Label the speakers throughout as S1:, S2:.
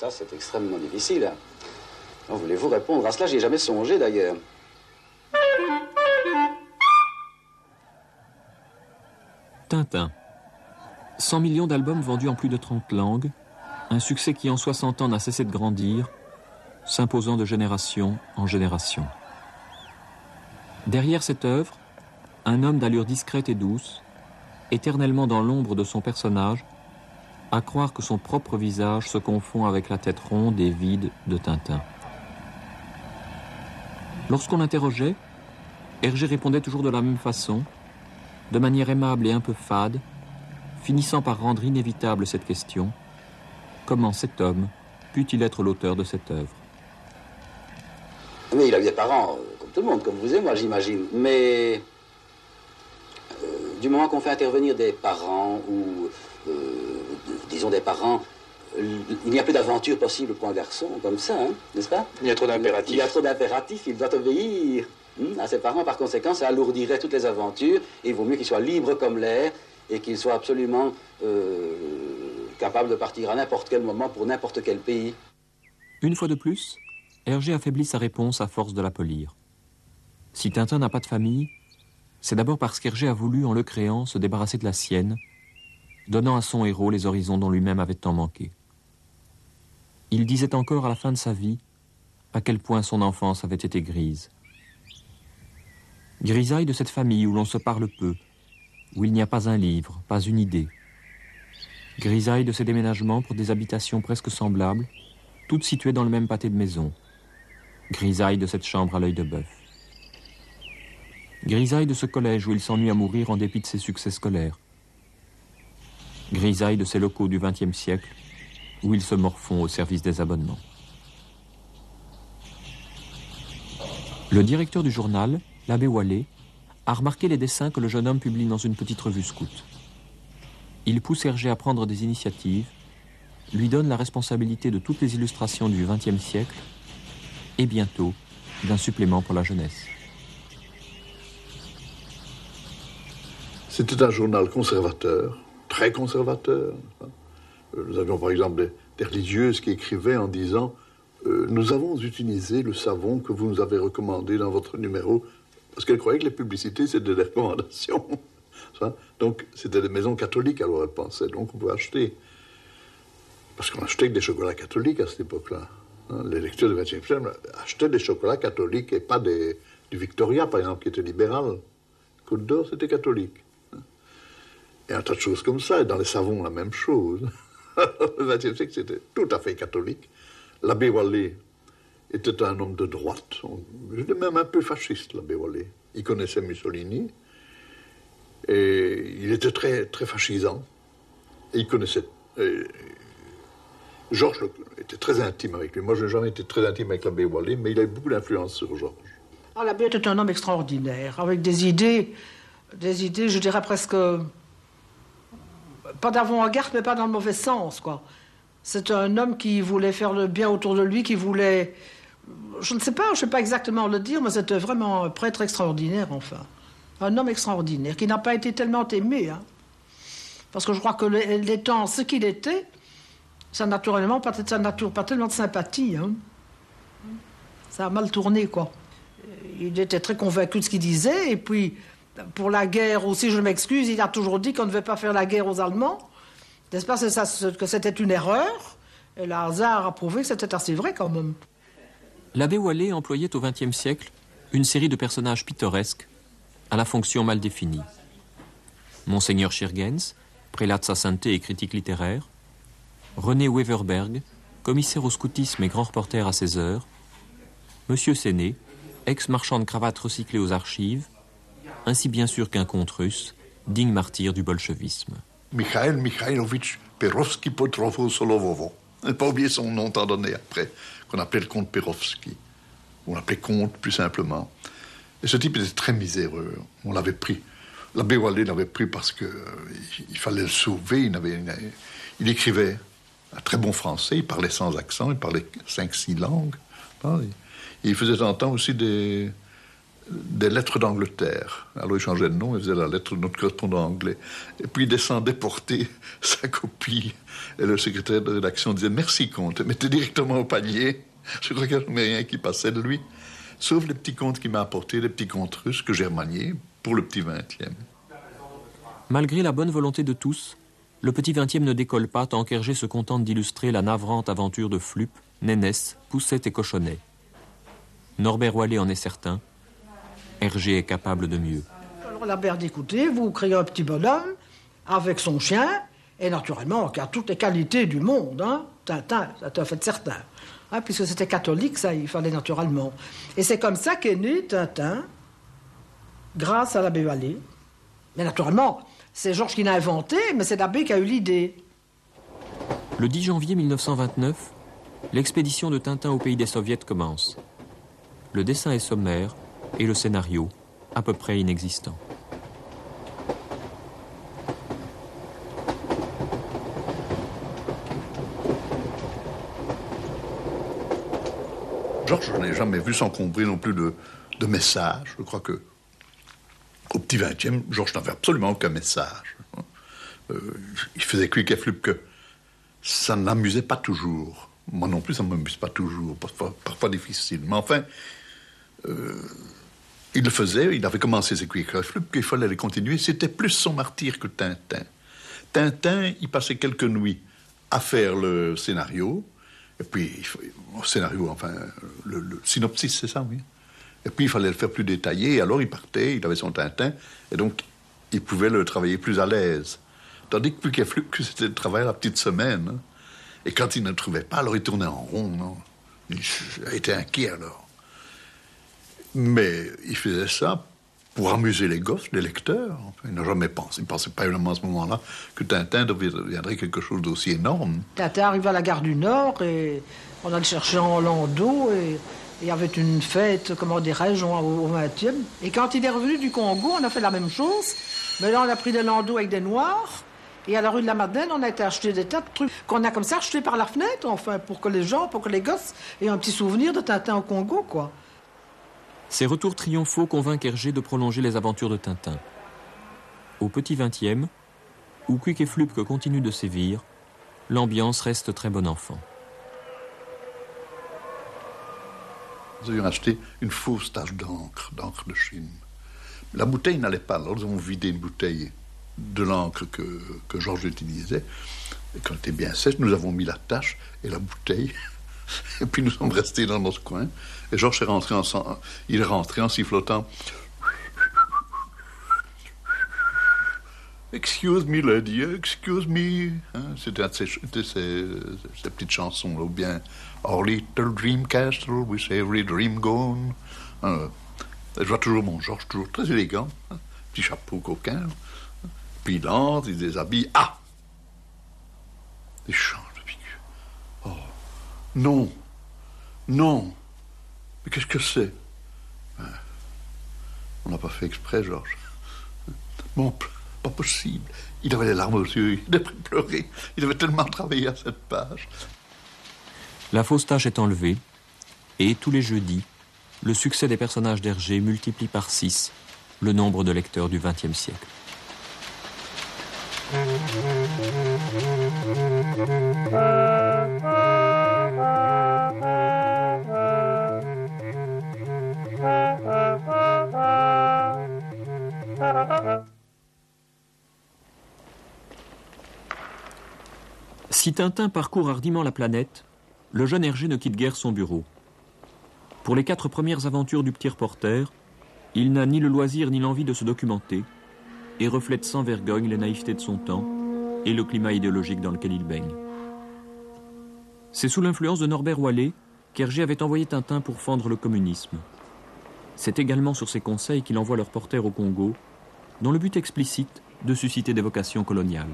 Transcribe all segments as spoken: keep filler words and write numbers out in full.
S1: ça, c'est extrêmement difficile. Hein. Voulez-vous répondre à cela? J'y ai jamais songé, d'ailleurs.
S2: Tintin. cent millions d'albums vendus en plus de trente langues, un succès qui en soixante ans n'a cessé de grandir, s'imposant de génération en génération. Derrière cette œuvre, un homme d'allure discrète et douce, éternellement dans l'ombre de son personnage, à croire que son propre visage se confond avec la tête ronde et vide de Tintin. Lorsqu'on l'interrogeait, Hergé répondait toujours de la même façon, de manière aimable et un peu fade, finissant par rendre inévitable cette question: comment cet homme put-il être l'auteur de cette œuvre?
S1: Mais il a eu des parents, comme tout le monde, comme vous et moi, j'imagine. Mais euh, du moment qu'on fait intervenir des parents, ou euh, disons des parents, il n'y a plus d'aventure possible pour un garçon comme ça, hein, n'est-ce pas?
S3: Il y a trop d'impératifs.
S1: Il y a trop d'impératifs, il doit obéir hein, à ses parents. Par conséquent, ça alourdirait toutes les aventures. Et il vaut mieux qu'il soit libre comme l'air et qu'il soit absolument euh, capable de partir à n'importe quel moment pour n'importe quel pays.
S2: Une fois de plus, Hergé affaiblit sa réponse à force de la polir. Si Tintin n'a pas de famille, c'est d'abord parce qu'Hergé a voulu, en le créant, se débarrasser de la sienne, donnant à son héros les horizons dont lui-même avait tant manqué. Il disait encore à la fin de sa vie à quel point son enfance avait été grise. Grisaille de cette famille où l'on se parle peu, où il n'y a pas un livre, pas une idée. Grisaille de ces déménagements pour des habitations presque semblables, toutes situées dans le même pâté de maison. Grisaille de cette chambre à l'œil de bœuf. Grisaille de ce collège où il s'ennuie à mourir en dépit de ses succès scolaires. Grisaille de ces locaux du vingtième siècle où ils se morfont au service des abonnements. Le directeur du journal, l'abbé Wallet, a remarqué les dessins que le jeune homme publie dans une petite revue scout. Il pousse Hergé à prendre des initiatives, lui donne la responsabilité de toutes les illustrations du vingtième siècle et bientôt d'un supplément pour la jeunesse.
S4: C'était un journal conservateur, très conservateur. Nous avions par exemple des, des religieuses qui écrivaient en disant euh, « Nous avons utilisé le savon que vous nous avez recommandé dans votre numéro », parce qu'elles croyaient que les publicités, c'était des recommandations. Donc, c'était des maisons catholiques, alors elles pensaient. Donc, on pouvait acheter. Parce qu'on achetait que des chocolats catholiques à cette époque-là. Hein, les lecteurs du vingtième siècle achetaient des chocolats catholiques et pas des, du Victoria, par exemple, qui était libéral. Côte d'Or, c'était catholique. Et un tas de choses comme ça. Et dans les savons, la même chose. Le vingtième siècle, c'était tout à fait catholique. L'abbé Wallet était un homme de droite. Il était même un peu fasciste, l'abbé Wallet. Il connaissait Mussolini. Et il était très, très fascisant. Et il connaissait... Et Georges était très intime avec lui. Moi, je n'ai jamais été très intime avec l'abbé Wallet, mais il a eu beaucoup d'influence sur Georges.
S5: Ah, l'abbé était un homme extraordinaire, avec des idées, des idées, je dirais presque... Pas d'avant-garde, mais pas dans le mauvais sens, quoi. C'est un homme qui voulait faire le bien autour de lui, qui voulait... Je ne sais pas, je ne sais pas exactement le dire, mais c'était vraiment un prêtre extraordinaire, enfin. Un homme extraordinaire, qui n'a pas été tellement aimé, hein. Parce que je crois que l'étant ce qu'il était, ça naturellement, pas, ça n'a pas tellement de sympathie, hein. Ça a mal tourné, quoi. Il était très convaincu de ce qu'il disait, et puis, pour la guerre aussi, je m'excuse, il a toujours dit qu'on ne devait pas faire la guerre aux Allemands. N'est-ce pas, c'est ça, que c'était une erreur, et le hasard a prouvé que c'était assez vrai, quand même.
S2: L'abbé Wallet employait au vingtième siècle une série de personnages pittoresques à la fonction mal définie. Monseigneur Schirgens, prélat de sa sainteté et critique littéraire, René Weverberg, commissaire au scoutisme et grand reporter à ses heures, Monsieur Séné, ex-marchand de cravates recyclé aux archives, ainsi bien sûr qu'un comte russe, digne martyr du bolchevisme.
S4: Mikhail Mikhailovitch Perovski Potrovo-Solovovo. On n'a pas oublié son nom tant donné après, qu'on appelait le comte Perovski. On l'appelait comte, plus simplement. Et ce type était très miséreux. On l'avait pris. L'abbé Wallet l'avait pris parce qu'il euh, fallait le sauver. Il, avait, il, avait, il écrivait un très bon français, il parlait sans accent, il parlait cinq, six langues. Et il faisait de temps en temps aussi des, des lettres d'Angleterre. Alors il changeait de nom, il faisait la lettre de notre correspondant anglais. Et puis il descendait porter sa copie. Et le secrétaire de rédaction disait « Merci, comte », mettait directement au panier. Je crois qu'il n'y avait rien qui passait de lui. Sauf les petits contes qu'il m'a apportés, les petits contes russes que j'ai remaniés pour le petit vingtième.
S2: Malgré la bonne volonté de tous, le petit vingtième ne décolle pas tant qu'Hergé se contente d'illustrer la navrante aventure de Flup, Nénesse, Poussette et Cochonnet. Norbert Wallet en est certain. Hergé est capable de mieux.
S5: Alors la mère dit, écoutez, vous créez un petit bonhomme avec son chien, et naturellement, qui a toutes les qualités du monde, hein. Tintin, c'est un fait certain. Hein, puisque c'était catholique, ça, il fallait naturellement. Et c'est comme ça qu'est né Tintin, grâce à l'abbé Wallet. Mais naturellement, c'est Georges qui l'a inventé, mais c'est l'abbé qui a eu l'idée.
S2: Le dix janvier mille neuf cent vingt-neuf, l'expédition de Tintin au pays des Soviets commence. Le dessin est sommaire et le scénario à peu près inexistant.
S4: Georges, je n'ai jamais vu s'encombrer non plus de, de messages. Je crois que au petit vingtième, Georges n'avait absolument aucun message. Euh, il faisait quick et flup que ça ne l'amusait pas toujours. Moi non plus, ça ne m'amuse pas toujours, parfois, parfois difficile. Mais enfin, euh, il le faisait, il avait commencé ses quick et flup, qu'il fallait les continuer. C'était plus son martyr que Tintin. Tintin, il passait quelques nuits à faire le scénario, et puis, le scénario, enfin, le, le synopsis, c'est ça, oui. Et puis, il fallait le faire plus détaillé, et alors il partait, il avait son Tintin, et donc, il pouvait le travailler plus à l'aise. Tandis que Quick et Flup, c'était le travail à la petite semaine. Hein. Et quand il ne trouvait pas, alors il tournait en rond, non? Il était inquiet, alors. Mais il faisait ça pour amuser les gosses, les lecteurs. Enfin, il n'a jamais pensé, il ne pensait pas évidemment à ce moment-là que Tintin deviendrait quelque chose d'aussi énorme.
S5: Tintin arrive à la gare du Nord, et on allait chercher en landau, et il y avait une fête, comment dirais-je, au vingtième. Et quand il est revenu du Congo, on a fait la même chose. Mais là, on a pris des landaux avec des noirs. Et à la rue de la Madeleine, on a été acheter des tas de trucs qu'on a comme ça achetés par la fenêtre, enfin, pour que les gens, pour que les gosses aient un petit souvenir de Tintin au Congo, quoi.
S2: Ces retours triomphaux convainquent Hergé de prolonger les aventures de Tintin. Au petit vingtième, où Quick et Flup continue de sévir, l'ambiance reste très bon enfant.
S4: Nous avions acheté une fausse tache d'encre, d'encre de Chine. La bouteille n'allait pas, alors nous avons vidé une bouteille de l'encre que, que Georges utilisait. Et quand elle était bien sèche, nous avons mis la tache et la bouteille. Et puis nous sommes restés dans notre coin. Et Georges est rentré en, il est rentré en sifflotant. Excuse me, lady, excuse me. Hein, c'était une de ces, de ces, ces petites chansons, là, ou bien Our little dream castle, with every dream gone. Hein, je vois toujours mon Georges, toujours très élégant. Hein, petit chapeau coquin. Hein, puis il entre, il déshabille. Ah! Il change de figure. Oh! Non! Non! Mais qu'est-ce que c'est? Ben, on n'a pas fait exprès, Georges. Bon, pas possible. Il avait les larmes aux yeux, il avait pleuré. Il avait tellement travaillé à cette page.
S2: La fausse tache est enlevée, et tous les jeudis, le succès des personnages d'Hergé multiplie par six le nombre de lecteurs du vingtième siècle. Si Tintin parcourt hardiment la planète, le jeune Hergé ne quitte guère son bureau. Pour les quatre premières aventures du petit reporter, il n'a ni le loisir ni l'envie de se documenter et reflète sans vergogne les naïvetés de son temps et le climat idéologique dans lequel il baigne. C'est sous l'influence de Norbert Wallet qu'Hergé avait envoyé Tintin pour fendre le communisme. C'est également sur ses conseils qu'il envoie le reporter au Congo, dans le but explicite de susciter des vocations coloniales.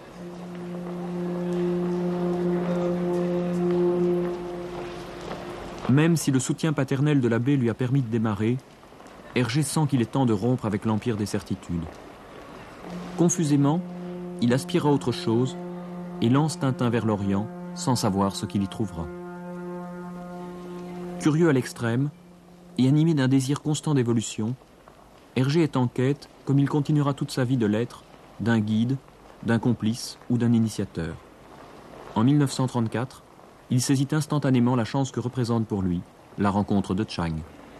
S2: Même si le soutien paternel de l'abbé lui a permis de démarrer, Hergé sent qu'il est temps de rompre avec l'empire des certitudes. Confusément, il aspire à autre chose et lance Tintin vers l'Orient sans savoir ce qu'il y trouvera. Curieux à l'extrême, et animé d'un désir constant d'évolution, Hergé est en quête, comme il continuera toute sa vie de l'être, d'un guide, d'un complice ou d'un initiateur. En mille neuf cent trente-quatre, il saisit instantanément la chance que représente pour lui la rencontre de Chang.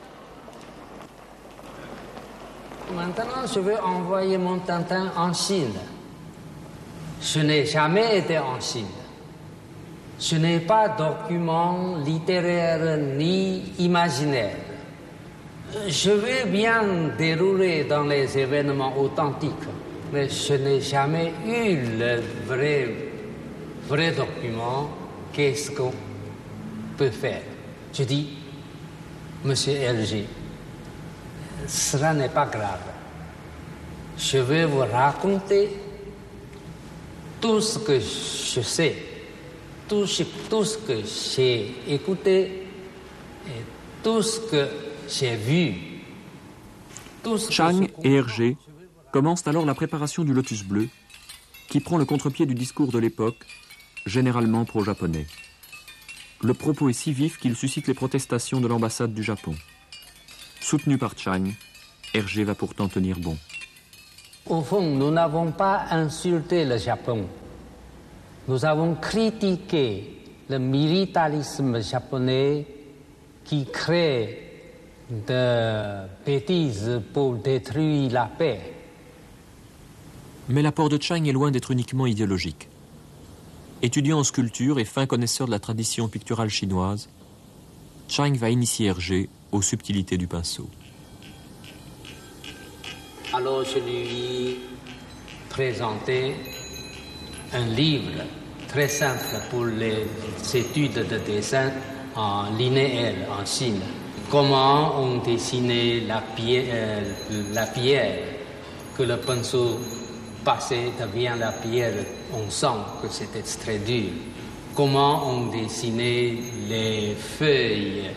S3: Maintenant, je veux envoyer mon Tintin en Chine. Je n'ai jamais été en Chine. Je n'ai pas de documents littéraires ni imaginaires. Je veux bien dérouler dans les événements authentiques, mais je n'ai jamais eu le vrai, vrai document. Qu'est-ce qu'on peut faire? Je dis, Monsieur Hergé, cela n'est pas grave. Je vais vous raconter tout ce que je sais, tout ce, tout ce que j'ai écouté et tout ce que j'ai vu. Tout ce
S2: Chang
S3: que
S2: et Hergé commencent alors la préparation du Lotus bleu, qui prend le contre-pied du discours de l'époque, généralement pro-japonais. Le propos est si vif qu'il suscite les protestations de l'ambassade du Japon. Soutenu par Chang, Hergé va pourtant tenir bon.
S3: Au fond, nous n'avons pas insulté le Japon. Nous avons critiqué le militarisme japonais qui crée de bêtises pour détruire la paix.
S2: Mais l'apport de Chang est loin d'être uniquement idéologique. Étudiant en sculpture et fin connaisseur de la tradition picturale chinoise, Chang va initier Hergé aux subtilités du pinceau.
S3: Alors je lui présentais un livre très simple pour les études de dessin en linéaire en Chine. Comment on dessinait la pierre, euh, la pierre que le pinceau passé devient la pierre, on sent que c'était très dur. Comment on dessinait les feuilles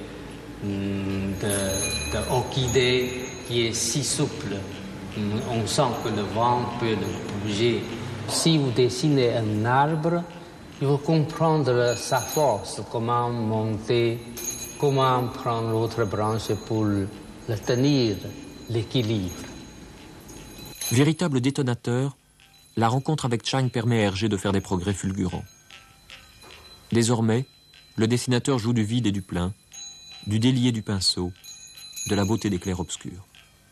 S3: de, de orchidée qui est si souple. On sent que le vent peut le bouger. Si vous dessinez un arbre, il faut comprendre sa force, comment monter, comment prendre l'autre branche pour le tenir, l'équilibre.
S2: Véritable détonateur, la rencontre avec Chang permet à Hergé de faire des progrès fulgurants. Désormais, le dessinateur joue du vide et du plein, du délié du pinceau, de la beauté des clairs-obscurs.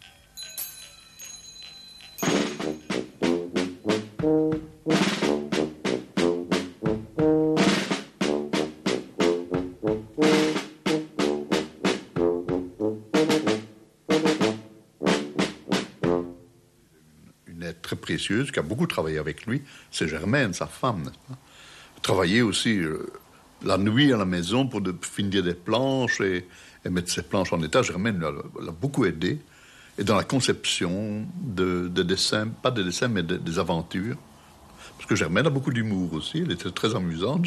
S4: Très précieuse, qui a beaucoup travaillé avec lui, c'est Germaine, sa femme. Travailler aussi euh, la nuit à la maison pour de, finir des planches et, et mettre ses planches en état. Germaine l'a beaucoup aidé. Et dans la conception de, de dessins, pas de dessins, mais de, des aventures. Parce que Germaine a beaucoup d'humour aussi, elle était très amusante.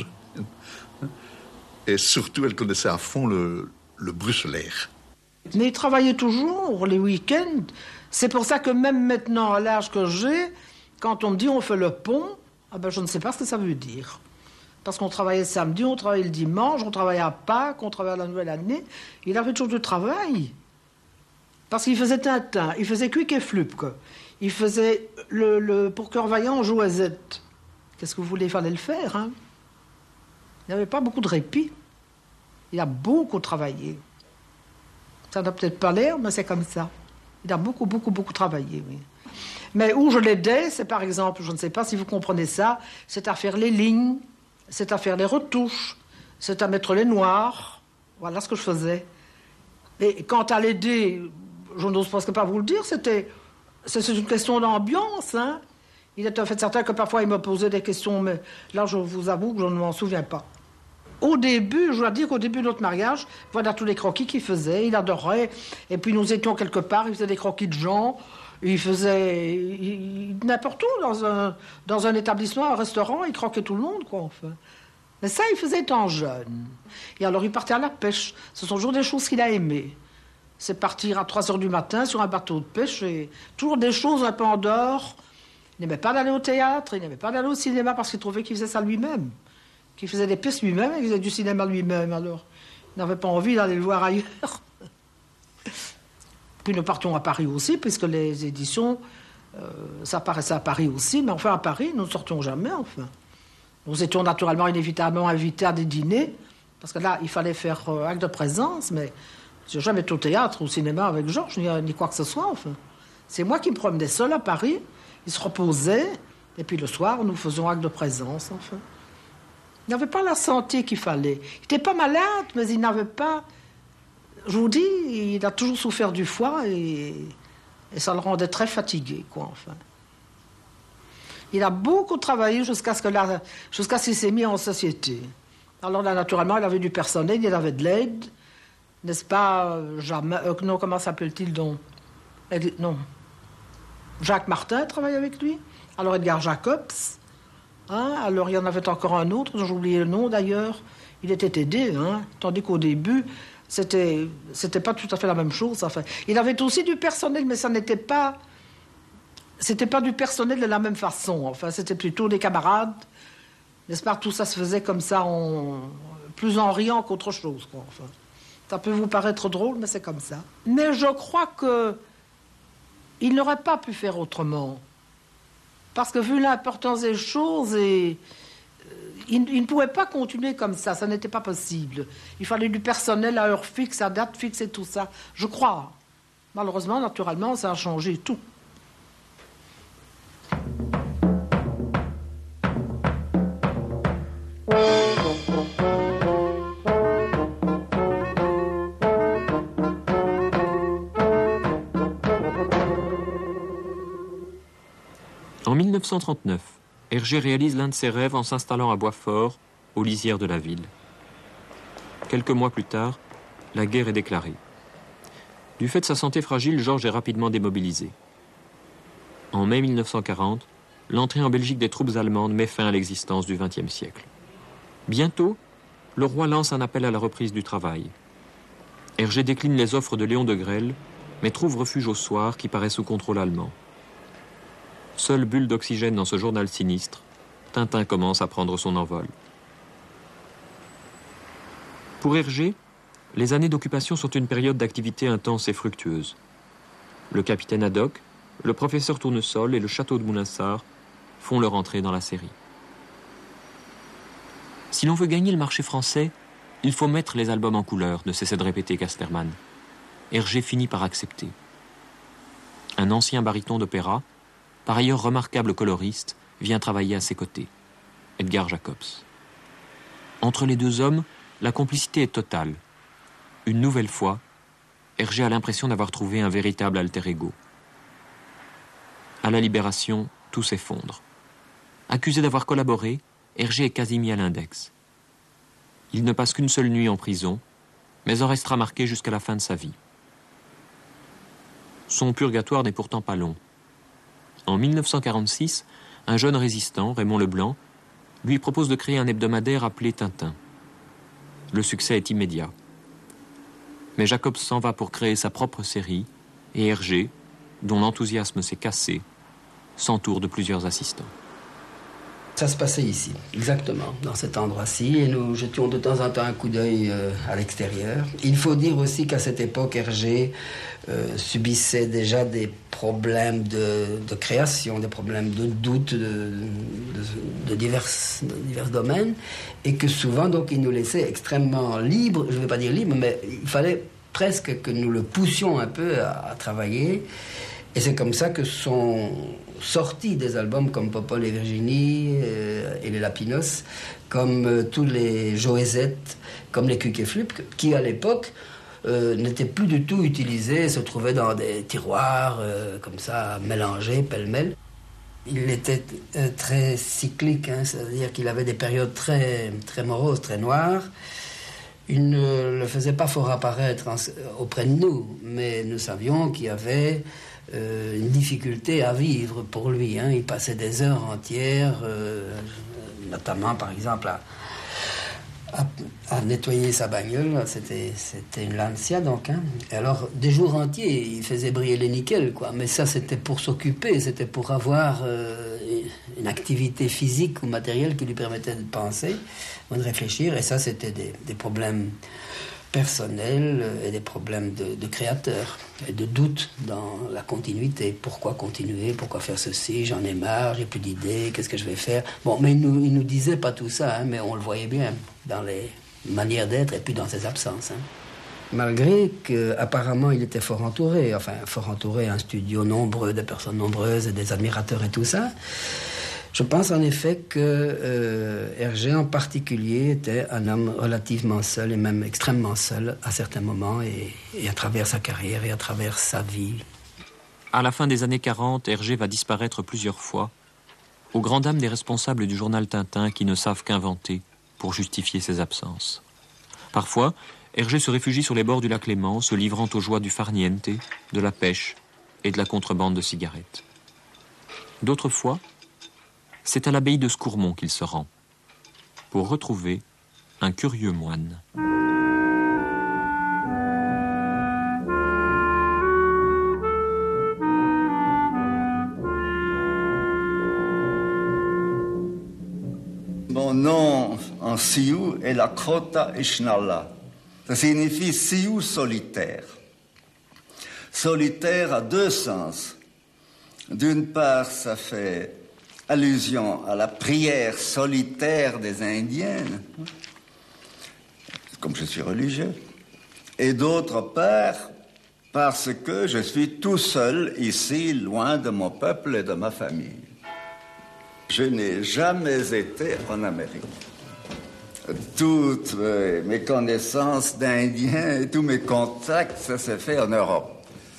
S4: Et surtout, elle connaissait à fond le, le bruxelaire.
S5: Mais il travaillait toujours les week-ends. C'est pour ça que même maintenant, à l'âge que j'ai, quand on me dit on fait le pont, ah ben je ne sais pas ce que ça veut dire. Parce qu'on travaillait le samedi, on travaillait le dimanche, on travaillait à Pâques, on travaillait à la nouvelle année. Il avait toujours du travail. Parce qu'il faisait Tintin, il faisait Quick et Flupke. Il faisait le, le pour Cœur Vaillant, on jouait Z. Qu'est-ce que vous voulez, il fallait le faire, hein? Il n'y avait pas beaucoup de répit. Il a beaucoup travaillé. Ça n'a peut-être pas l'air, mais c'est comme ça. Il a beaucoup, beaucoup, beaucoup travaillé, oui. Mais où je l'aidais, c'est par exemple, je ne sais pas si vous comprenez ça, c'est à faire les lignes, c'est à faire les retouches, c'est à mettre les noirs. Voilà ce que je faisais. Et quant à l'aider, je n'ose presque pas vous le dire, c'était, c'est une question d'ambiance, hein. Il est en fait certain que parfois il me posait des questions, mais là je vous avoue que je ne m'en souviens pas. Au début, je dois dire qu'au début de notre mariage, voilà tous les croquis qu'il faisait, il adorait. Et puis nous étions quelque part, il faisait des croquis de gens, il faisait il, n'importe où, dans un, dans un établissement, un restaurant, il croquait tout le monde, quoi, enfin. Mais ça, il faisait étant jeune. Et alors il partait à la pêche. Ce sont toujours des choses qu'il a aimées. C'est partir à trois heures du matin sur un bateau de pêche, et toujours des choses un peu en dehors. Il n'aimait pas d'aller au théâtre, il n'aimait pas d'aller au cinéma parce qu'il trouvait qu'il faisait ça lui-même. Qu'il faisait des pièces lui-même, il faisait du cinéma lui-même, alors il n'avait pas envie d'aller le voir ailleurs. Puis nous partions à Paris aussi, puisque les éditions, euh, ça apparaissait à Paris aussi, mais enfin à Paris, nous ne sortions jamais, enfin. Nous étions naturellement, inévitablement invités à des dîners, parce que là, il fallait faire euh, acte de présence, mais je n'ai jamais été au théâtre ou au cinéma avec Georges, ni, ni quoi que ce soit, enfin. C'est moi qui me promenais seul à Paris, il se reposait, et puis le soir, nous faisions acte de présence, enfin. Il n'avait pas la santé qu'il fallait. Il n'était pas malade, mais il n'avait pas... Je vous dis, il a toujours souffert du foie et, et ça le rendait très fatigué, quoi, enfin. Il a beaucoup travaillé jusqu'à ce que la, jusqu'à ce qu'il s'est mis en société. Alors là, naturellement, il avait du personnel, il avait de l'aide, n'est-ce pas, jamais, euh, non, comment s'appelle-t-il donc? Non. Jacques Martin travaillait avec lui. Alors Edgar Jacobs. Hein, alors il y en avait encore un autre, dont j'ai oublié le nom d'ailleurs. Il était aidé, hein, tandis qu'au début... C'était, c'était pas tout à fait la même chose. Enfin, il avait aussi du personnel, mais ça n'était pas, c'était pas du personnel de la même façon. Enfin, c'était plutôt des camarades, n'est-ce pas? Tout ça se faisait comme ça, en, plus en riant qu'autre chose, quoi. Enfin, ça peut vous paraître drôle, mais c'est comme ça. Mais je crois que il n'aurait pas pu faire autrement, parce que vu l'importance des choses et Il, il ne pouvait pas continuer comme ça, ça n'était pas possible. Il fallait du personnel à heure fixe, à date fixe et tout ça. Je crois. Malheureusement, naturellement, ça a changé tout.
S2: En mille neuf cent trente-neuf, Hergé réalise l'un de ses rêves en s'installant à Boitsfort, aux lisières de la ville. Quelques mois plus tard, la guerre est déclarée. Du fait de sa santé fragile, Georges est rapidement démobilisé. En mai mille neuf cent quarante, l'entrée en Belgique des troupes allemandes met fin à l'existence du vingtième siècle. Bientôt, le roi lance un appel à la reprise du travail. Hergé décline les offres de Léon de Grelle, mais trouve refuge au Soir qui paraît sous contrôle allemand. Seule bulle d'oxygène dans ce journal sinistre, Tintin commence à prendre son envol. Pour Hergé, les années d'occupation sont une période d'activité intense et fructueuse. Le capitaine Haddock, le professeur Tournesol et le château de Moulinsart font leur entrée dans la série. Si l'on veut gagner le marché français, il faut mettre les albums en couleur, ne cessait de répéter Casterman. Hergé finit par accepter. Un ancien baryton d'opéra, par ailleurs remarquable coloriste, vient travailler à ses côtés, Edgar Jacobs. Entre les deux hommes, la complicité est totale. Une nouvelle fois, Hergé a l'impression d'avoir trouvé un véritable alter ego. À la Libération, tout s'effondre. Accusé d'avoir collaboré, Hergé est quasi mis à l'index. Il ne passe qu'une seule nuit en prison, mais en restera marqué jusqu'à la fin de sa vie. Son purgatoire n'est pourtant pas long. En mille neuf cent quarante-six, un jeune résistant, Raymond Leblanc, lui propose de créer un hebdomadaire appelé Tintin. Le succès est immédiat. Mais Jacobs s'en va pour créer sa propre série, et Hergé, dont l'enthousiasme s'est cassé, s'entoure de plusieurs assistants.
S6: Ça se passait ici, exactement, dans cet endroit-ci, et nous jetions de temps en temps un coup d'œil euh, à l'extérieur. Il faut dire aussi qu'à cette époque, Hergé euh, subissait déjà des problèmes de, de création, des problèmes de doute de, de, de, divers, de divers domaines, et que souvent, donc, il nous laissait extrêmement libres, je ne vais pas dire libres, mais il fallait presque que nous le poussions un peu à, à travailler. Et c'est comme ça que sont sortis des albums comme Popol et Virginie euh, et les Lapinos, comme euh, tous les Joézettes, comme les Cuc et Flup, qui à l'époque euh, n'étaient plus du tout utilisés, se trouvaient dans des tiroirs euh, comme ça, mélangés, pêle-mêle. Il était euh, très cyclique, hein, c'est-à-dire qu'il avait des périodes très, très moroses, très noires. Il ne le faisait pas fort apparaître en, auprès de nous, mais nous savions qu'il y avait Euh, une difficulté à vivre pour lui. Hein. Il passait des heures entières, euh, notamment par exemple à, à, à nettoyer sa bagnole. C'était, c'était une Lancia donc. Hein. Et alors des jours entiers, il faisait briller les nickels, quoi. Mais ça c'était pour s'occuper, c'était pour avoir euh, une activité physique ou matérielle qui lui permettait de penser ou de réfléchir. Et ça c'était des, des problèmes personnels et des problèmes de, de créateurs et de doute dans la continuité. Pourquoi continuer? Pourquoi faire ceci? J'en ai marre, j'ai plus d'idées, qu'est-ce que je vais faire? Bon, mais il nous, il nous disait pas tout ça, hein, mais on le voyait bien dans les manières d'être et puis dans ses absences. Hein. Malgré qu'apparemment il était fort entouré, enfin fort entouré, un studio nombreux, de personnes nombreuses, et des admirateurs et tout ça, je pense en effet que euh, Hergé en particulier était un homme relativement seul et même extrêmement seul à certains moments et, et à travers sa carrière et à travers sa vie.
S2: À la fin des années quarante, Hergé va disparaître plusieurs fois, aux grandes dames des responsables du journal Tintin qui ne savent qu'inventer pour justifier ses absences. Parfois, Hergé se réfugie sur les bords du lac Léman, se livrant aux joies du farniente, de la pêche et de la contrebande de cigarettes. D'autres fois, c'est à l'abbaye de Scourmont qu'il se rend, pour retrouver un curieux moine.
S7: Mon nom en sioux est la Krota Ishnala. Ça signifie sioux solitaire. Solitaire a deux sens. D'une part, ça fait allusion à la prière solitaire des Indiens, comme je suis religieux, et d'autre part, parce que je suis tout seul ici, loin de mon peuple et de ma famille. Je n'ai jamais été en Amérique. Toutes mes connaissances d'Indiens et tous mes contacts, ça s'est fait en Europe.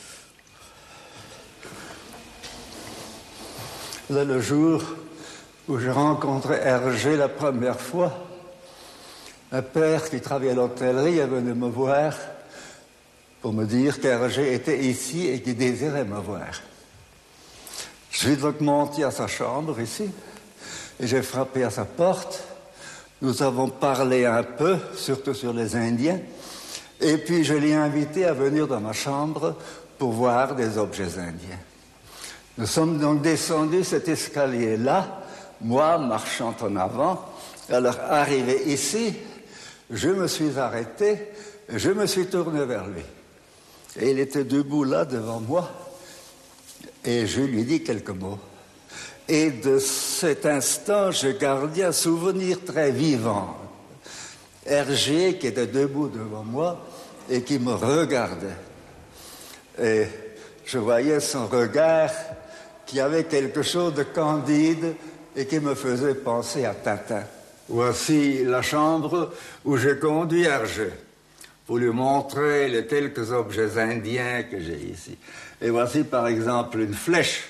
S7: Là, le jour où j'ai rencontré Hergé la première fois, un père qui travaillait à l'hôtellerie est venu me voir pour me dire qu'Hergé était ici et qu'il désirait me voir. Je suis donc monté à sa chambre ici et j'ai frappé à sa porte. Nous avons parlé un peu, surtout sur les Indiens, et puis je l'ai invité à venir dans ma chambre pour voir des objets indiens. Nous sommes donc descendus cet escalier-là, moi marchant en avant. Alors, arrivé ici, je me suis arrêté, je me suis tourné vers lui. Et il était debout là, devant moi, et je lui dis quelques mots. Et de cet instant, je gardais un souvenir très vivant. Hergé, qui était debout devant moi, et qui me regardait. Et je voyais son regard qui avait quelque chose de candide et qui me faisait penser à Tintin. Voici la chambre où j'ai conduit Hergé pour lui montrer les quelques objets indiens que j'ai ici. Et voici par exemple une flèche.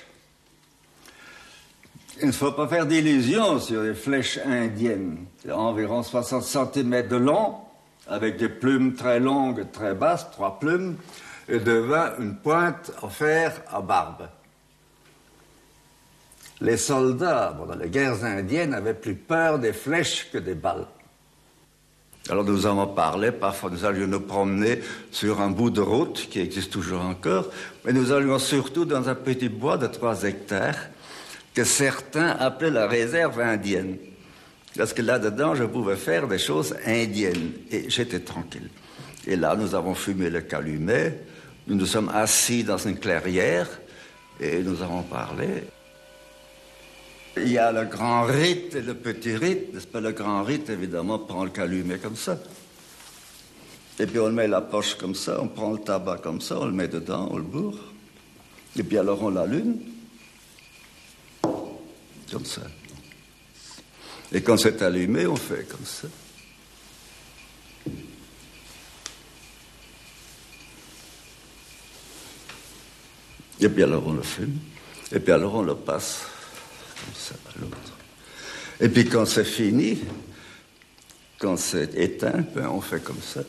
S7: Il ne faut pas faire d'illusions sur les flèches indiennes. C'est environ soixante centimètres de long, avec des plumes très longues, très basses, trois plumes, et devant une pointe en fer à barbe. Les soldats, pendant les guerres indiennes, avaient plus peur des flèches que des balles. Alors nous avons parlé, parfois nous allions nous promener sur un bout de route qui existe toujours encore, mais nous allions surtout dans un petit bois de trois hectares que certains appelaient la réserve indienne. Parce que là-dedans, je pouvais faire des choses indiennes et j'étais tranquille. Et là, nous avons fumé le calumet, nous nous sommes assis dans une clairière et nous avons parlé. Il y a le grand rite et le petit rite, n'est-ce pas? Le grand rite, évidemment, prend le calumet comme ça. Et puis on le met la poche comme ça, on prend le tabac comme ça, on le met dedans, on le bourre. Et puis alors on l'allume. Comme ça. Et quand c'est allumé, on fait comme ça. Et puis alors on le fume. Et puis alors on le passe comme ça à l'autre. Et puis quand c'est fini, quand c'est éteint, ben on fait comme ça.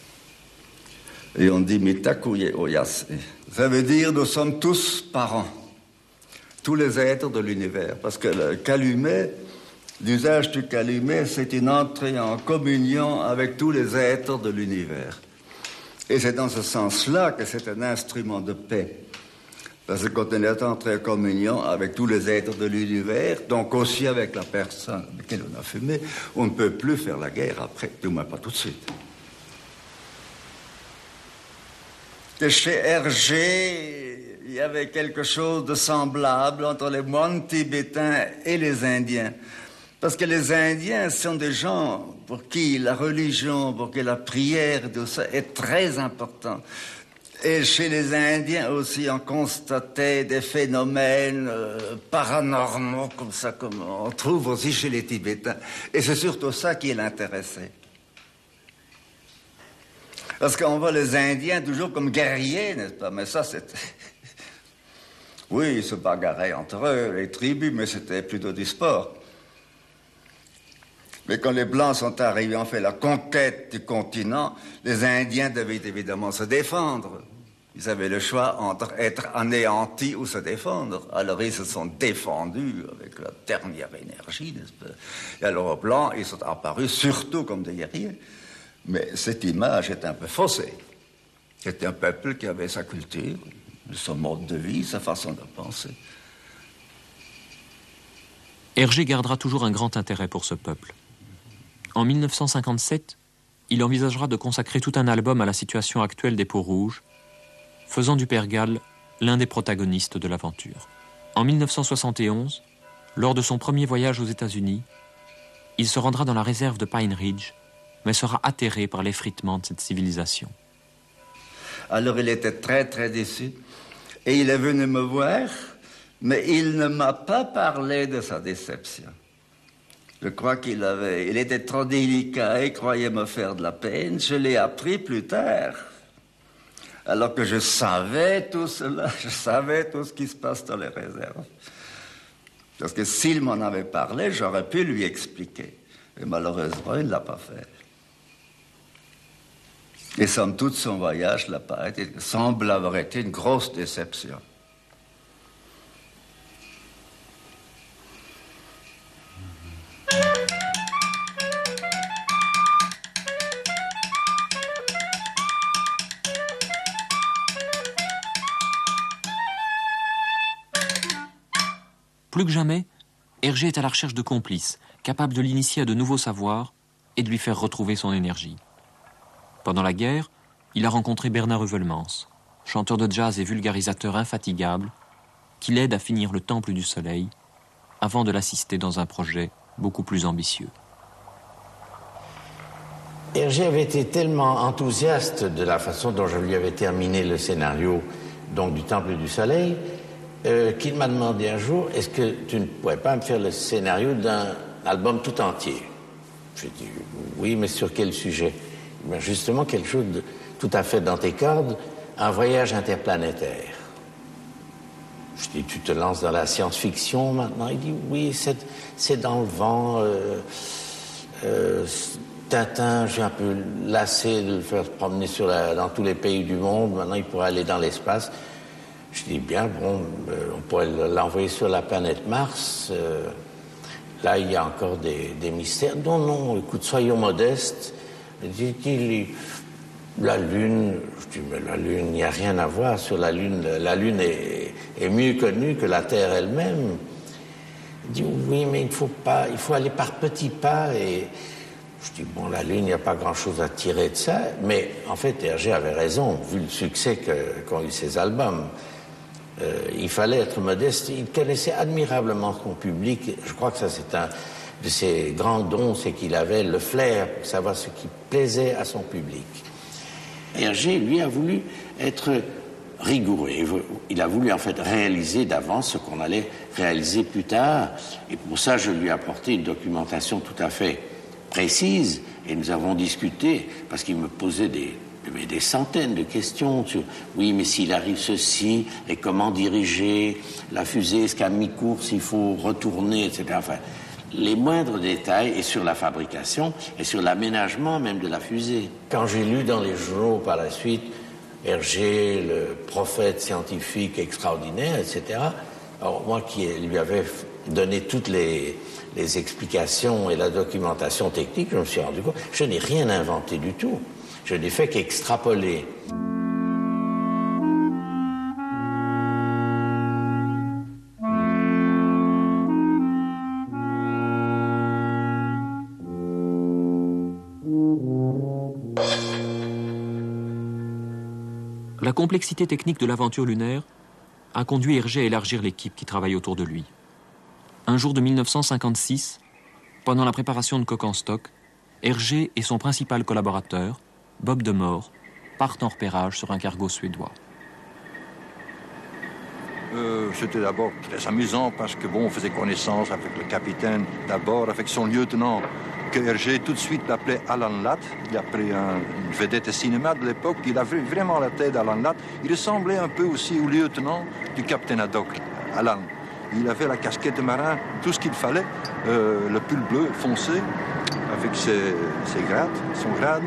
S7: Et on dit mitakuye oyase. Ça veut dire nous sommes tous parents. Tous les êtres de l'univers. Parce que le calumet, l'usage du calumet, c'est une entrée en communion avec tous les êtres de l'univers. Et c'est dans ce sens-là que c'est un instrument de paix. Parce que quand on est entré en communion avec tous les êtres de l'univers, donc aussi avec la personne avec laquelle on a fumé, on ne peut plus faire la guerre après, du moins pas tout de suite. que chez Hergé, il y avait quelque chose de semblable entre les moines tibétains et les Indiens. Parce que les Indiens sont des gens pour qui la religion, pour qui la prière, tout ça est très important. Et chez les Indiens aussi, on constatait des phénomènes euh, paranormaux comme ça, comme on trouve aussi chez les Tibétains. Et c'est surtout ça qui l'intéressait. Parce qu'on voit les Indiens toujours comme guerriers, n'est-ce pas? Mais ça, c'était... Oui, ils se bagarraient entre eux, les tribus, mais c'était plutôt du sport. Mais quand les Blancs sont arrivés, ont fait la conquête du continent, les Indiens devaient évidemment se défendre. Ils avaient le choix entre être anéantis ou se défendre. Alors ils se sont défendus avec la dernière énergie, n'est-ce pas? Et alors aux Blancs, ils sont apparus surtout comme des guerriers. Mais cette image est un peu faussée. C'était un peuple qui avait sa culture, son mode de vie, sa façon de penser.
S2: Hergé gardera toujours un grand intérêt pour ce peuple. En mille neuf cent cinquante-sept, il envisagera de consacrer tout un album à la situation actuelle des Peaux-Rouges, faisant du Père Gall l'un des protagonistes de l'aventure. En mille neuf cent soixante et onze, lors de son premier voyage aux États-Unis, il se rendra dans la réserve de Pine Ridge, mais sera atterré par l'effritement de cette civilisation.
S7: Alors il était très très déçu, et il est venu me voir, mais il ne m'a pas parlé de sa déception. Je crois qu'il avait, il était trop délicat et croyait me faire de la peine. Je l'ai appris plus tard. Alors que je savais tout cela, je savais tout ce qui se passe dans les réserves. Parce que s'il m'en avait parlé, j'aurais pu lui expliquer. Et malheureusement, il ne l'a pas fait. Et somme toute, son voyage l'a pas été, semble avoir été une grosse déception.
S2: Plus que jamais, Hergé est à la recherche de complices, capables de l'initier à de nouveaux savoirs et de lui faire retrouver son énergie. Pendant la guerre, il a rencontré Bernard Heuvelmans, chanteur de jazz et vulgarisateur infatigable, qui l'aide à finir le Temple du Soleil, avant de l'assister dans un projet beaucoup plus ambitieux.
S8: Hergé avait été tellement enthousiaste de la façon dont je lui avais terminé le scénario donc du Temple du Soleil, euh, qu'il m'a demandé un jour, est-ce que tu ne pourrais pas me faire le scénario d'un album tout entier? J'ai dit, oui, mais sur quel sujet? Ben justement, quelque chose de tout à fait dans tes cordes, un voyage interplanétaire. Je dis, tu te lances dans la science-fiction maintenant? Il dit, oui, c'est dans le vent. Euh, euh, Tintin, j'ai un peu lassé de le faire se promener sur la, dans tous les pays du monde. Maintenant, il pourrait aller dans l'espace. Je dis, bien, bon, euh, on pourrait l'envoyer sur la planète Mars. Euh, là, il y a encore des, des mystères. Non, non, écoute, soyons modestes. Dit-il, la Lune, je dis, mais la Lune, il n'y a rien à voir sur la Lune. La Lune est, est mieux connue que la Terre elle-même. Il dit, oui, mais il faut pas, il faut aller par petits pas. Et je dis, bon, la Lune, il n'y a pas grand-chose à tirer de ça. Mais en fait, Hergé avait raison, vu le succès que, qu'ont eu ses albums. Euh, il fallait être modeste. Il connaissait admirablement son public. Je crois que ça, c'est un de ses grands dons, c'est qu'il avait le flair pour savoir ce qui plaisait à son public. Hergé, lui, a voulu être rigoureux. Il a voulu, en fait, réaliser d'avance ce qu'on allait réaliser plus tard. Et pour ça, je lui ai apporté une documentation tout à fait précise. Et nous avons discuté, parce qu'il me posait des, des centaines de questions sur, oui, mais s'il arrive ceci, et comment diriger la fusée, est-ce qu'à mi-course, il faut retourner, et cetera. Enfin, les moindres détails, et sur la fabrication, et sur l'aménagement même de la fusée. Quand j'ai lu dans les journaux par la suite, Hergé, le prophète scientifique extraordinaire, et cetera, alors moi qui lui avais donné toutes les, les explications et la documentation technique, je me suis rendu compte, je n'ai rien inventé du tout. Je n'ai fait qu'extrapoler.
S2: La complexité technique de l'aventure lunaire a conduit Hergé à élargir l'équipe qui travaille autour de lui. Un jour de mille neuf cent cinquante-six, pendant la préparation de coque en stock, Hergé et son principal collaborateur, Bob de Moor, partent en repérage sur un cargo suédois.
S9: Euh, C'était d'abord très amusant parce que bon, on faisait connaissance avec le capitaine, d'abord avec son lieutenant, que Hergé tout de suite l'appelait Alan Ladd. Il a pris un, une vedette de cinéma de l'époque. Il avait vraiment la tête d'Alan Ladd. Il ressemblait un peu aussi au lieutenant du capitaine Haddock, Alan. Il avait la casquette de marin, tout ce qu'il fallait, euh, le pull bleu foncé avec ses, ses grades, son grade.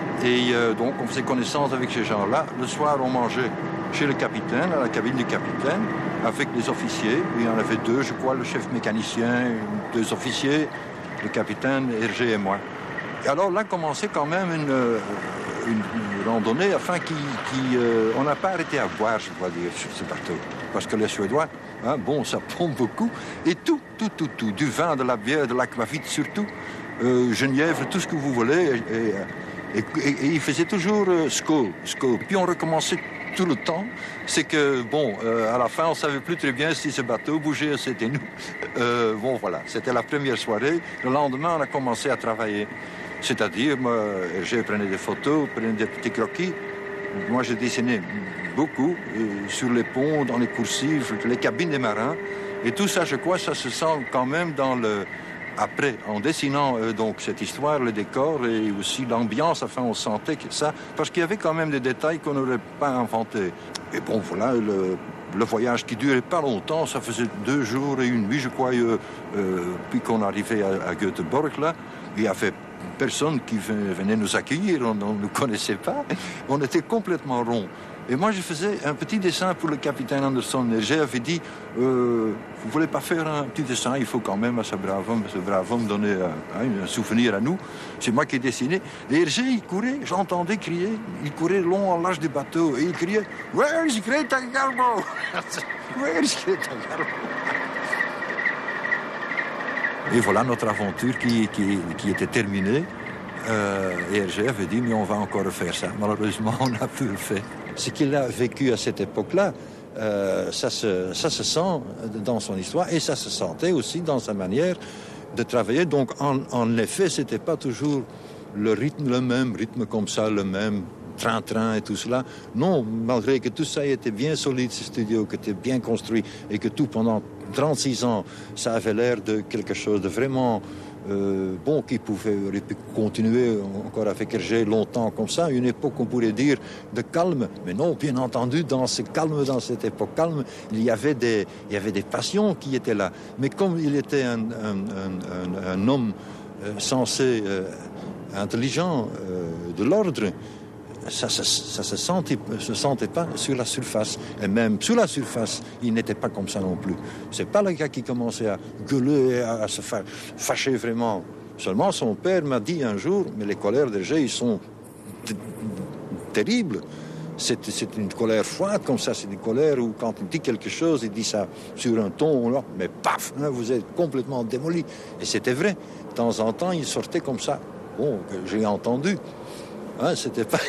S9: Et euh, donc on faisait connaissance avec ces gens-là. Le soir, on mangeait chez le capitaine, à la cabine du capitaine, avec les officiers. Il y en avait deux, je crois, le chef mécanicien, deux officiers, le capitaine, Hergé et moi. Et alors là commençait quand même une, une, une randonnée, enfin, qui, qui euh, on n'a pas arrêté à boire, je dois dire, sur ce bateau. Parce que les Suédois, hein, bon, ça pompe beaucoup. Et tout, tout, tout, tout, du vin, de la bière, de l'aquavite surtout, euh, genièvre, tout ce que vous voulez. Et, et, et, et, et il faisait toujours euh, skål, skål. Puis on recommençait tout le temps. C'est que, bon, euh, à la fin, on ne savait plus très bien si ce bateau bougeait, c'était nous. Euh, bon, voilà, c'était la première soirée. Le lendemain, on a commencé à travailler. C'est-à-dire, moi, je prenais des photos, prenais des petits croquis. Moi, je dessinais beaucoup euh, sur les ponts, dans les coursives, les cabines des marins. Et tout ça, je crois, ça se sent quand même dans le... Après, en dessinant euh, donc cette histoire, le décor et aussi l'ambiance, enfin, on sentait que ça... Parce qu'il y avait quand même des détails qu'on n'aurait pas inventés. Et bon, voilà, le, le voyage qui durait pas longtemps, ça faisait deux jours et une nuit, je crois, euh, euh, puis qu'on arrivait à, à Göteborg, là. Il y avait personne qui venait nous accueillir, on ne nous connaissait pas. On était complètement ronds. Et moi, je faisais un petit dessin pour le capitaine Anderson. Et j'avais dit, euh, vous ne voulez pas faire un petit dessin? Il faut quand même à ce brave homme, ce brave homme donner un, un souvenir à nous. C'est moi qui ai dessiné. Et Hergé, il courait, j'entendais crier. Il courait long en large du bateau. Et il criait, « Where is Greta Garbo? Where is Greta Garbo ?» Et voilà notre aventure qui, qui, qui était terminée. Euh, et Hergé avait dit, mais on va encore refaire ça. Malheureusement, on n'a plus le fait. Ce qu'il a vécu à cette époque-là, euh, ça, se, ça se sent dans son histoire et ça se sentait aussi dans sa manière de travailler. Donc, en, en effet, ce n'était pas toujours le rythme, le même rythme comme ça, le même train-train et tout cela. Non, malgré que tout ça était bien solide, ce studio, que c'était bien construit et que tout pendant trente-six ans, ça avait l'air de quelque chose de vraiment... Euh, bon, qui pouvait aurait pu continuer encore avec Hergé longtemps comme ça, une époque on pourrait dire de calme, mais non, bien entendu, dans ce calme, dans cette époque calme, il y avait des, il y avait des passions qui étaient là. Mais comme il était un, un, un, un homme euh, censé, euh, intelligent, euh, de l'ordre, ça ne se sentait, se sentait pas sur la surface. Et même sur la surface, il n'était pas comme ça non plus. C'est pas le gars qui commençait à gueuler, à, à se fa- fâcher vraiment. Seulement, son père m'a dit un jour, mais les colères d'Hergé, ils sont t- terribles. C'est, c'est une colère froide comme ça, c'est une colère où quand il dit quelque chose, il dit ça sur un ton, là, mais paf, hein, vous êtes complètement démoli. Et c'était vrai. De temps en temps, il sortait comme ça. Bon, que j'ai entendu. Hein, c'était pas...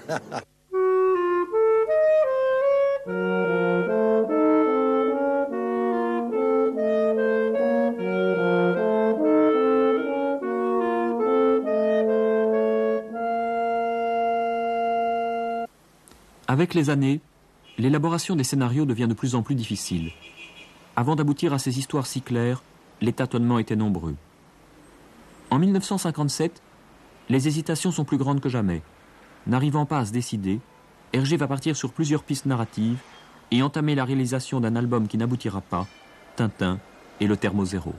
S2: Avec les années, l'élaboration des scénarios devient de plus en plus difficile. Avant d'aboutir à ces histoires si claires, les tâtonnements étaient nombreux. En mille neuf cent cinquante-sept, les hésitations sont plus grandes que jamais. N'arrivant pas à se décider, Hergé va partir sur plusieurs pistes narratives et entamer la réalisation d'un album qui n'aboutira pas, Tintin et le Thermozéro.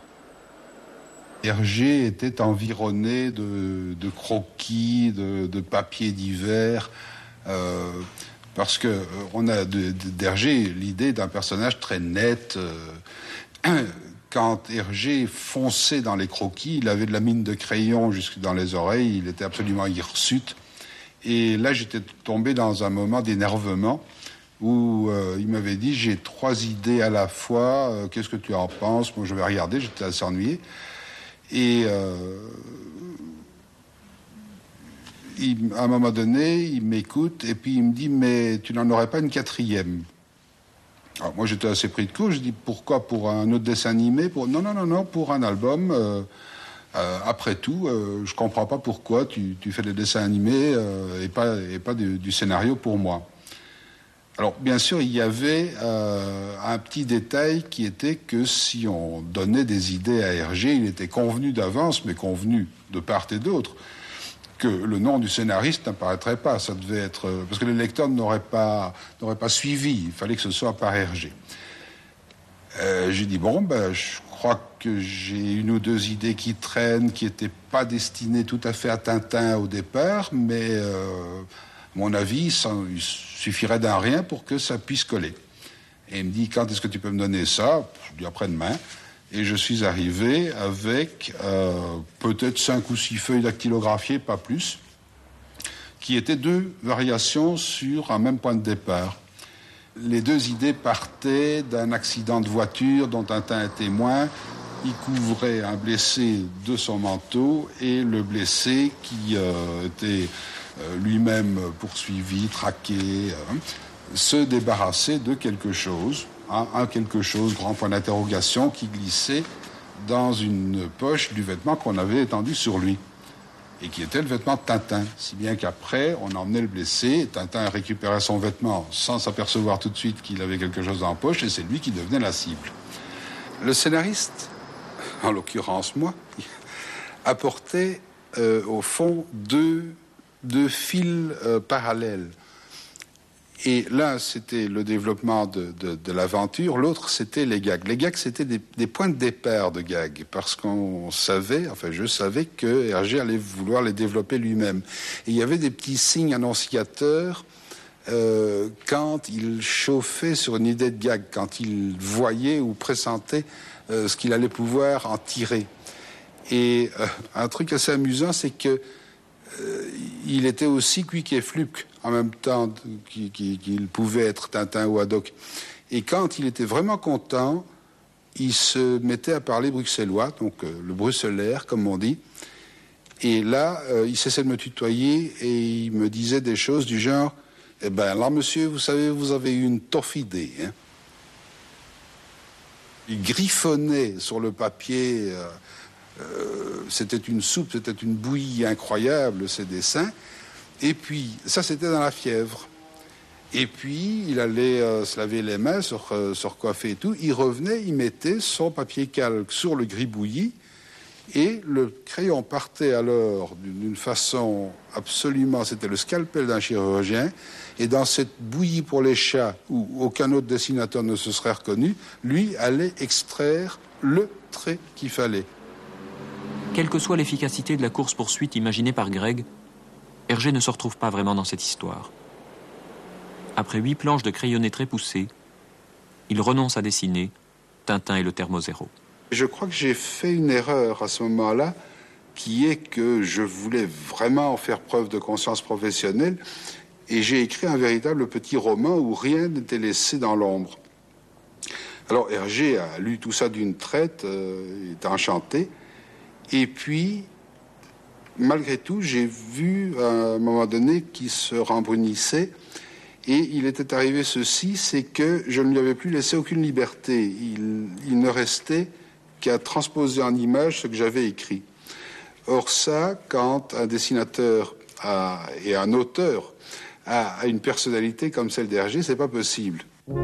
S10: Hergé était environné de, de croquis, de, de papiers divers, euh, parce que euh, on a de, de, d'Hergé l'idée d'un personnage très net. Euh, quand Hergé fonçait dans les croquis, il avait de la mine de crayon jusque dans les oreilles, il était absolument hirsute. Et là, j'étais tombé dans un moment d'énervement où euh, il m'avait dit « J'ai trois idées à la fois, euh, qu'est-ce que tu en penses ?» Moi, je vais regarder, j'étais assez ennuyé. Et euh, il, à un moment donné, il m'écoute et puis il me dit « Mais tu n'en aurais pas une quatrième ?» Alors moi, j'étais assez pris de court. Je dis « Pourquoi? Pour un autre dessin animé pour... » Non, non, non, non, pour un album. Euh, euh, après tout, euh, je ne comprends pas pourquoi tu, tu fais des dessins animés euh, et pas, et pas du, du scénario pour moi. Alors, bien sûr, il y avait euh, un petit détail qui était que si on donnait des idées à Hergé, il était convenu d'avance, mais convenu de part et d'autre, que le nom du scénariste n'apparaîtrait pas. Ça devait être... Parce que les lecteurs n'auraient pas, n'auraient pas suivi. Il fallait que ce soit par Hergé. Euh, j'ai dit, bon, ben, je crois que j'ai une ou deux idées qui traînent, qui n'étaient pas destinées tout à fait à Tintin au départ, mais... Euh, à mon avis, ça, il suffirait d'un rien pour que ça puisse coller. Et il me dit, quand est-ce que tu peux me donner ça? Je dis, après-demain. Et je suis arrivé avec euh, peut-être cinq ou six feuilles dactylographiées, pas plus, qui étaient deux variations sur un même point de départ. Les deux idées partaient d'un accident de voiture dont Tintin est témoin. Il couvrait un blessé de son manteau et le blessé qui euh, était... lui-même poursuivi, traqué, hein, se débarrasser de quelque chose, hein, un quelque chose, grand point d'interrogation, qui glissait dans une poche du vêtement qu'on avait étendu sur lui, et qui était le vêtement de Tintin, si bien qu'après, on emmenait le blessé, et Tintin récupérait son vêtement sans s'apercevoir tout de suite qu'il avait quelque chose dans la poche, et c'est lui qui devenait la cible. Le scénariste, en l'occurrence moi, apportait euh, au fond deux... deux fils euh, parallèles. Et l'un, c'était le développement de, de, de l'aventure, l'autre, c'était les gags. Les gags, c'était des, des points de départ de gags, parce qu'on savait, enfin je savais que Hergé allait vouloir les développer lui-même. Et il y avait des petits signes annonciateurs euh, quand il chauffait sur une idée de gag, quand il voyait ou pressentait euh, ce qu'il allait pouvoir en tirer. Et euh, un truc assez amusant, c'est que Euh, il était aussi quick et fluke en même temps qu'il, qu'il pouvait être Tintin ou Haddock. Et quand il était vraiment content, il se mettait à parler bruxellois, donc euh, le bruxellaire, comme on dit. Et là, euh, il cessait de me tutoyer et il me disait des choses du genre « Eh ben là, monsieur, vous savez, vous avez eu une toffe idée. Hein » Il griffonnait sur le papier... Euh, Euh, c'était une soupe, c'était une bouillie incroyable, ces dessins. Et puis, ça, c'était dans la fièvre. Et puis, il allait euh, se laver les mains, se, euh, se recoiffer et tout. Il revenait, il mettait son papier calque sur le gribouillis. Et le crayon partait alors d'une façon absolument... C'était le scalpel d'un chirurgien. Et dans cette bouillie pour les chats, où aucun autre dessinateur ne se serait reconnu, lui allait extraire le trait qu'il fallait.
S2: Quelle que soit l'efficacité de la course-poursuite imaginée par Greg, Hergé ne se retrouve pas vraiment dans cette histoire. Après huit planches de crayonné très poussées, il renonce à dessiner Tintin et le Thermozéro.
S10: Je crois que j'ai fait une erreur à ce moment-là, qui est que je voulais vraiment faire preuve de conscience professionnelle, et j'ai écrit un véritable petit roman où rien n'était laissé dans l'ombre. Alors Hergé a lu tout ça d'une traite, euh, il était enchanté. Et puis, malgré tout, j'ai vu à un moment donné qu'il se rembrunissait. Et il était arrivé ceci, c'est que je ne lui avais plus laissé aucune liberté. Il, il ne restait qu'à transposer en image ce que j'avais écrit. Or ça, quand un dessinateur a, et un auteur a, a une personnalité comme celle d'Hergé, c'est pas possible.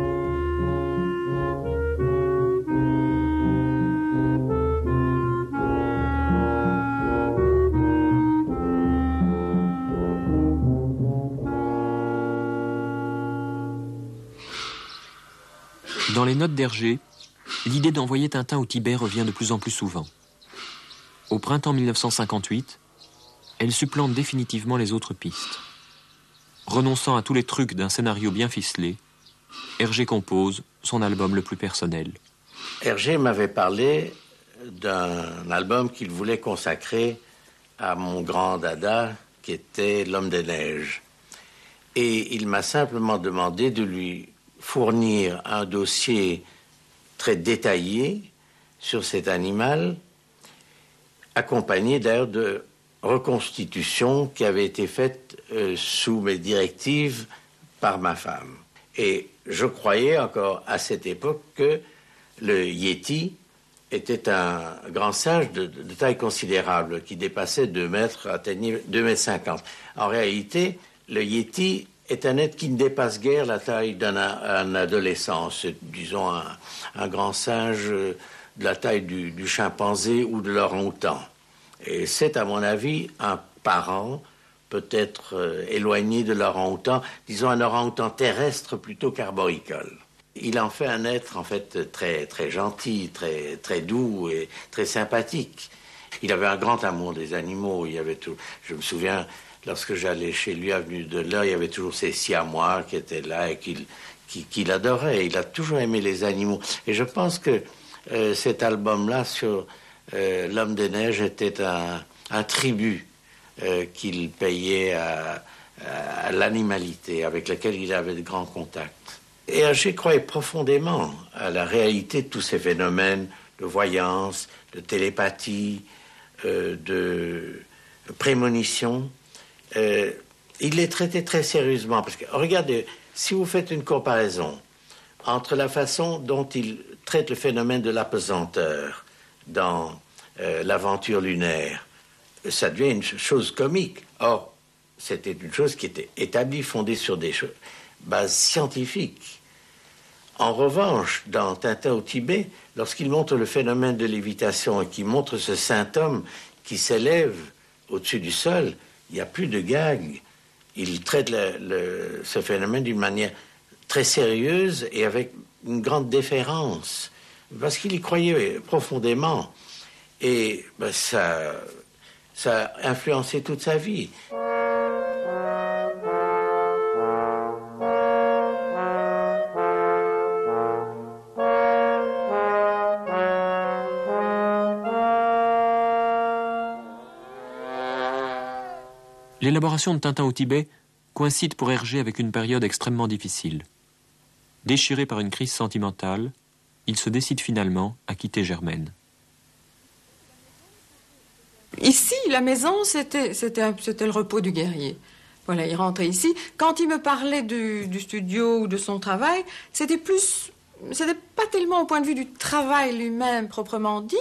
S2: Dans les notes d'Hergé, l'idée d'envoyer Tintin au Tibet revient de plus en plus souvent. Au printemps mille neuf cent cinquante-huit, elle supplante définitivement les autres pistes. Renonçant à tous les trucs d'un scénario bien ficelé, Hergé compose son album le plus personnel.
S8: Hergé m'avait parlé d'un album qu'il voulait consacrer à mon grand dada, qui était l'Homme des Neiges. Et il m'a simplement demandé de lui fournir un dossier très détaillé sur cet animal, accompagné d'ailleurs de reconstitution qui avait été faite euh, sous mes directives par ma femme. Et je croyais encore à cette époque que le Yéti était un grand singe de, de taille considérable, qui dépassait deux mètres, atteignait deux mètres cinquante. En réalité, le Yéti est un être qui ne dépasse guère la taille d'un un adolescent. C'est, disons, un, un grand singe de la taille du, du chimpanzé ou de l'orang-outan. Et c'est, à mon avis, un parent peut-être euh, éloigné de l'orang-outan, disons un orang-outan terrestre plutôt qu'arboricole. Il en fait un être, en fait, très, très gentil, très, très doux et très sympathique. Il avait un grand amour des animaux. Il y avait tout... Je me souviens, lorsque j'allais chez lui, avenue de l'Heure, il y avait toujours ces siamois qui étaient là et qu'il, qui, qu'il adorait. Il a toujours aimé les animaux. Et je pense que euh, cet album-là, sur euh, L'Homme des Neiges, était un, un tribut euh, qu'il payait à, à l'animalité avec laquelle il avait de grands contacts. Et Hergé croyait profondément à la réalité de tous ces phénomènes de voyance, de télépathie, euh, de prémonition. Euh, il les traitait très sérieusement. Parce que, regardez, si vous faites une comparaison entre la façon dont il traite le phénomène de l'apesanteur dans euh, l'aventure lunaire, ça devient une chose comique. Or, c'était une chose qui était établie, fondée sur des choses... base scientifique. En revanche, dans Tintin au Tibet, lorsqu'il montre le phénomène de lévitation et qu'il montre ce saint homme qui s'élève au-dessus du sol, il n'y a plus de gag. Il traite le, le, ce phénomène d'une manière très sérieuse et avec une grande déférence, parce qu'il y croyait profondément. Et ben, ça, ça a influencé toute sa vie.
S2: L'élaboration de Tintin au Tibet coïncide pour Hergé avec une période extrêmement difficile. Déchiré par une crise sentimentale, il se décide finalement à quitter Germaine.
S11: Ici, la maison, c'était, c'était, c'était le repos du guerrier. Voilà, il rentrait ici. Quand il me parlait du, du studio ou de son travail, c'était plus... C'était pas tellement au point de vue du travail lui-même proprement dit,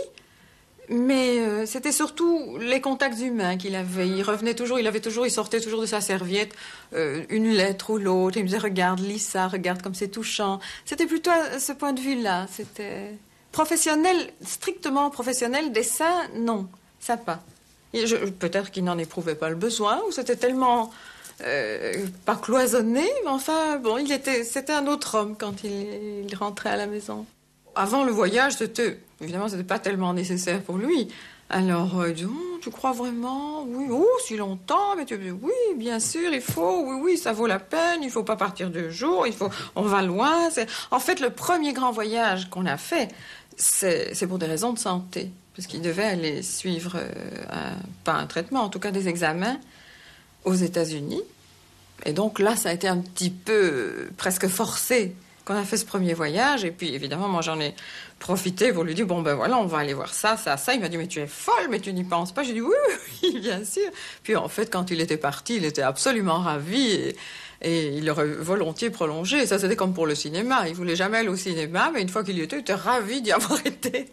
S11: mais euh, c'était surtout les contacts humains qu'il avait. Il revenait toujours, il avait toujours, il sortait toujours de sa serviette euh, une lettre ou l'autre. Il me disait, regarde, lis ça, regarde comme c'est touchant. C'était plutôt à ce point de vue-là. C'était professionnel, strictement professionnel. Dessin, non, ça pas. Et je, peut-être qu'il n'en éprouvait pas le besoin, ou c'était tellement euh, pas cloisonné, mais enfin, bon, il était, c'était un autre homme quand il, il rentrait à la maison. Avant le voyage, c'était... Évidemment, ce n'était pas tellement nécessaire pour lui. Alors, euh, il dit, oh, tu crois vraiment? Oui, oh, si longtemps, mais tu dis, oui, bien sûr, il faut, oui, oui, ça vaut la peine, il ne faut pas partir deux jours, il faut, on va loin. C'est... En fait, le premier grand voyage qu'on a fait, c'est, c'est pour des raisons de santé, parce qu'il devait aller suivre, euh, un, pas un traitement, en tout cas des examens aux États-Unis. Et donc là, ça a été un petit peu, euh, presque forcé, qu'on a fait ce premier voyage. Et puis, évidemment, moi, j'en ai profité pour lui dire, bon, ben voilà, on va aller voir ça, ça, ça. Il m'a dit, mais tu es folle, mais tu n'y penses pas. J'ai dit, oui, oui, bien sûr. Puis, en fait, quand il était parti, il était absolument ravi et, et il aurait volontiers prolongé. Et ça, c'était comme pour le cinéma. Il voulait jamais aller au cinéma, mais une fois qu'il y était, il était ravi d'y avoir été.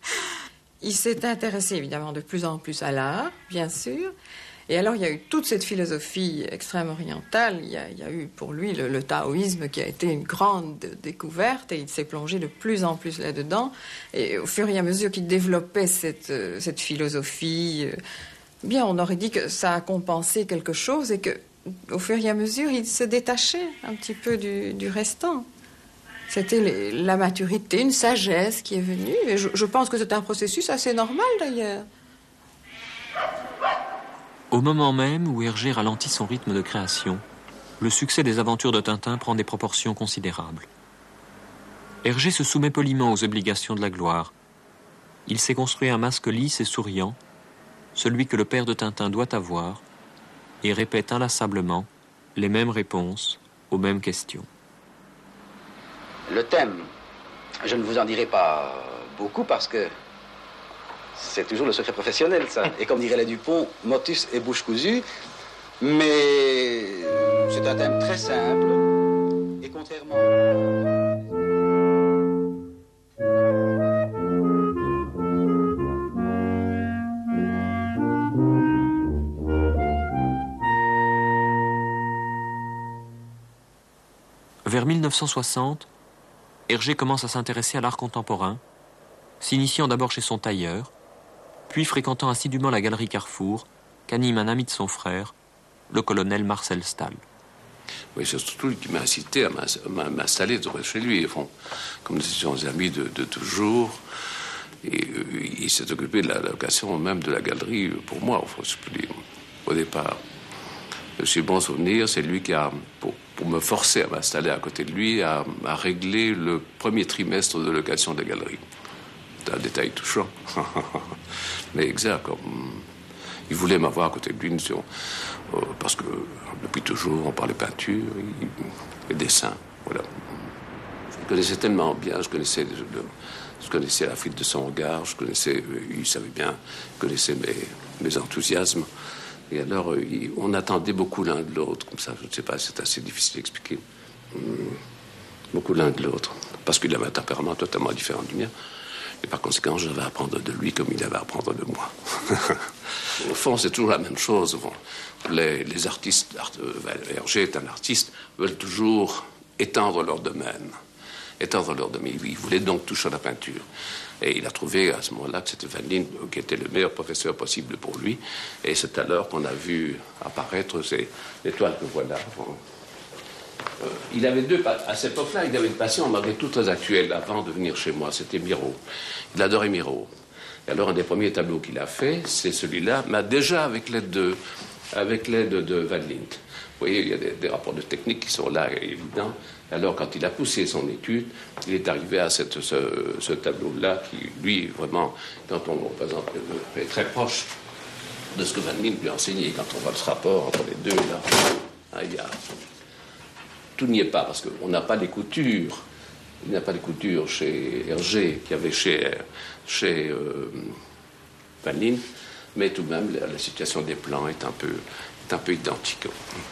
S11: Il s'est intéressé, évidemment, de plus en plus à l'art, bien sûr. Et alors, il y a eu toute cette philosophie extrême orientale. Il y a, il y a eu pour lui le, le taoïsme qui a été une grande découverte et il s'est plongé de plus en plus là-dedans. Et au fur et à mesure qu'il développait cette, cette philosophie, bien, on aurait dit que ça a compensé quelque chose et que, au fur et à mesure, il se détachait un petit peu du, du restant. C'était les, la maturité, une sagesse qui est venue. Et je, je pense que c'est un processus assez normal, d'ailleurs.
S2: Au moment même où Hergé ralentit son rythme de création, le succès des aventures de Tintin prend des proportions considérables. Hergé se soumet poliment aux obligations de la gloire. Il s'est construit un masque lisse et souriant, celui que le père de Tintin doit avoir, et répète inlassablement les mêmes réponses aux mêmes questions.
S1: Le thème, je ne vous en dirai pas beaucoup parce que c'est toujours le secret professionnel, ça. Et comme dirait les Dupont, motus et bouche cousue. Mais c'est un thème très simple. Et contrairement...
S2: Vers mille neuf cent soixante, Hergé commence à s'intéresser à l'art contemporain, s'initiant d'abord chez son tailleur, puis fréquentant assidûment la galerie Carrefour, qu'anime un ami de son frère, le colonel Marcel Stahl.
S12: Oui, c'est surtout lui qui m'a incité à m'installer chez lui. Enfin, comme nous étions amis de, de toujours, et, euh, il s'est occupé de la location même de la galerie pour moi, enfin, je peux dire, au départ. Je suis bon souvenir, c'est lui qui a, pour, pour me forcer à m'installer à côté de lui, a, a réglé le premier trimestre de location de la galerie. C'est un détail touchant. Mais exact, comme il voulait m'avoir à côté de lui, euh, parce que depuis toujours, on parlait peinture et, et dessin. Voilà. Je le connaissais tellement bien, je connaissais, je, je connaissais la fuite de son regard, je connaissais, il savait bien, il connaissait mes, mes enthousiasmes. Et alors, on attendait beaucoup l'un de l'autre, comme ça, je ne sais pas, c'est assez difficile d'expliquer. Beaucoup l'un de l'autre, parce qu'il avait un tempérament totalement différent du mien. Et par conséquent, je devais apprendre de lui comme il avait à apprendre de moi. Au fond, c'est toujours la même chose. Bon, les, les artistes, art, Hergé est un artiste, veulent toujours étendre leur domaine. Étendre leur domaine. Il voulait donc toucher à la peinture. Et il a trouvé à ce moment-là que c'était Van Lint qui était le meilleur professeur possible pour lui. Et c'est alors qu'on a vu apparaître ces étoiles que voilà. Euh, il avait deux, à cette époque-là, il avait une passion malgré tout très actuelle avant de venir chez moi. C'était Miro. Il adorait Miro. Et alors un des premiers tableaux qu'il a fait, c'est celui-là, mais déjà avec l'aide de, avec l'aide de Van Lint. Vous voyez, il y a des, des rapports de technique qui sont là, évidents. Alors, quand il a poussé son étude, il est arrivé à cette, ce, ce tableau-là qui, lui, vraiment, quand on représente, est très proche de ce que Van Lint lui a enseigné. Quand on voit ce rapport entre les deux, là, hein, il y a... tout n'y est pas, parce qu'on n'a pas les coutures. Il n'y a pas les coutures chez Hergé, qu'il y avait chez, chez euh, Van Lint, mais tout de même, la, la situation des plans est un peu, est un peu identique.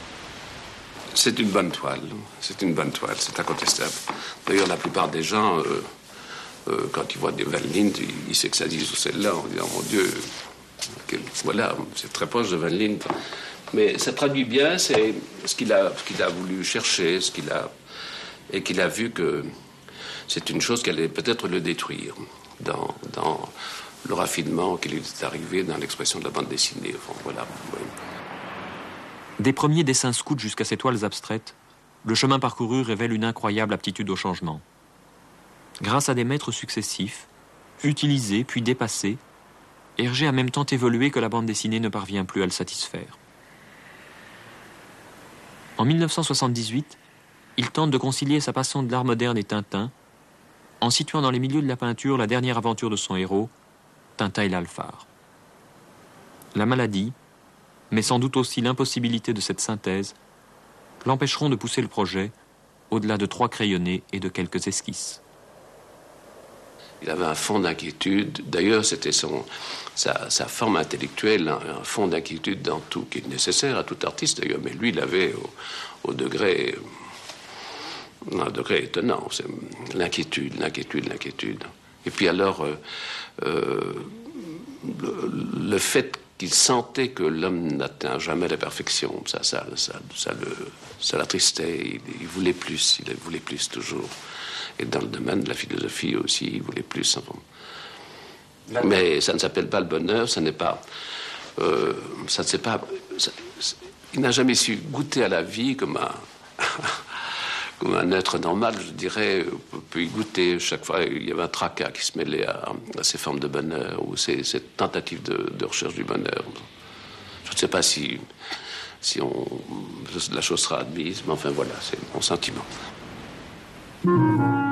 S12: C'est une bonne toile, c'est une bonne toile, c'est incontestable. D'ailleurs, la plupart des gens, euh, euh, quand ils voient des Van Lint, ils, ils s'exalisent celle-là en disant, mon Dieu, que, voilà, c'est très proche de Van Lint. Mais ça traduit bien c'est ce qu'il a, ce qu'il a voulu chercher, ce qu'il a, et qu'il a vu que c'est une chose qui allait peut-être le détruire dans, dans le raffinement qu'il est arrivé dans l'expression de la bande dessinée. Enfin, voilà. Oui.
S2: Des premiers dessins scouts jusqu'à ces toiles abstraites, le chemin parcouru révèle une incroyable aptitude au changement. Grâce à des maîtres successifs, utilisés puis dépassés, Hergé a même tant évolué que la bande dessinée ne parvient plus à le satisfaire. En mille neuf cent soixante-dix-huit, il tente de concilier sa passion de l'art moderne et Tintin, en situant dans les milieux de la peinture la dernière aventure de son héros, Tintin et l'Alphard. La maladie, mais sans doute aussi l'impossibilité de cette synthèse, l'empêcheront de pousser le projet au-delà de trois crayonnés et de quelques esquisses.
S12: Il avait un fond d'inquiétude. D'ailleurs, c'était son, sa, sa forme intellectuelle, un, un fond d'inquiétude dans tout, qui est nécessaire à tout artiste d'ailleurs, mais lui, il avait au, au degré, un degré étonnant, c'est l'inquiétude, l'inquiétude, l'inquiétude. Et puis alors, euh, euh, le, le fait qu'il sentait que l'homme n'atteint jamais la perfection, ça, ça, ça, ça, le, ça l'attristait, il, il voulait plus, il voulait plus toujours. Et dans le domaine de la philosophie aussi, il voulait plus. Enfin. Mais ça ne s'appelle pas le bonheur, ça n'est pas... Euh, ça ne sait pas... Ça, il n'a jamais su goûter à la vie comme un, comme un être normal, je dirais, peut y goûter. Chaque fois, il y avait un tracas qui se mêlait à, à ces formes de bonheur, ou ces, cette tentative de, de recherche du bonheur. Je ne sais pas si, si on, la chose sera admise, mais enfin voilà, c'est mon sentiment.